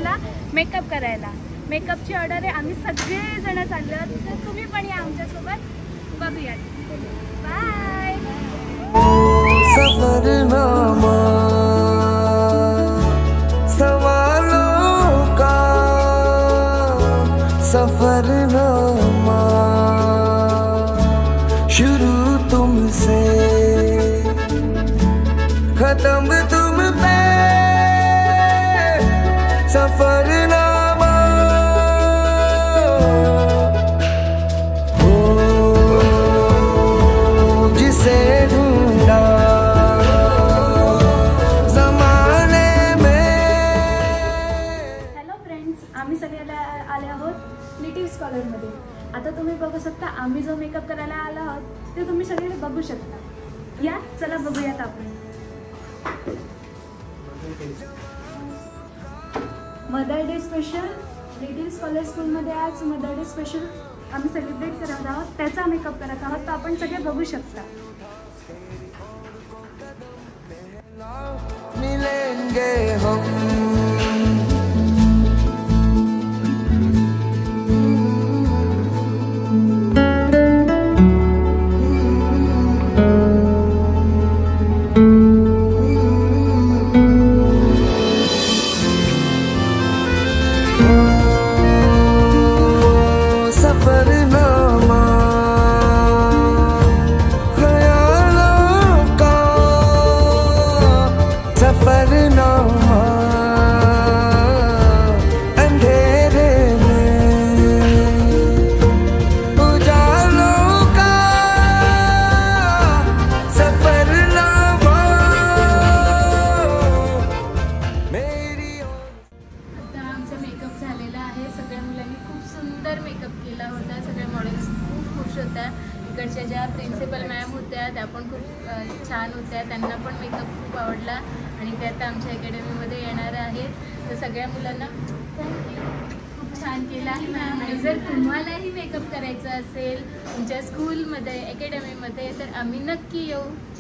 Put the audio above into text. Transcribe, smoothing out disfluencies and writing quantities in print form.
सेंटरला मेकअप करायला. मेकअपची ऑर्डर आहे. आम्ही सगळेजण चाललो आहोत, तर तुम्ही पण या आमच्यासोबत. बघूया. बाय. सफरनामा सवालों का सफरनामा शुरू तुमसे खत्म तुम पे सफरनामा हो जिसे ढूंढा जमाने में. हॅलो फ्रेंड्स, आम्ही सगळे आले आहोत नेटिव्ह स्कॉलरमध्ये. आता तुम्ही बघू शकता आम्ही जो मेकअप करायला आलो आहोत ते तुम्ही सगळे बघू शकता. या चला बघूयात आपण. Mother day special native scholar स्कूलमध्ये आज मदर डे स्पेशल आम्ही सेलिब्रेट करत आहोत. त्याचा मेकअप करत आहोत, तर आपण सगळे बघू शकता. मिलेंगे हम मेकअप केला होता. सगळ्या मॉडेल्स खूप खुश होत्या. इकडच्या ज्या प्रिन्सिपल मॅम होत्या त्या पण खूप छान होत्या. त्यांना पण मेकअप खूप आवडला आणि त्या आता आमच्या अकॅडमीमध्ये येणार आहेत. तर सगळ्या मुलांना खूप छान केला आहे मॅम. आणि जर तुम्हालाही मेकअप करायचा असेल तुमच्या स्कूलमध्ये अकॅडमीमध्ये तर आम्ही नक्की येऊ.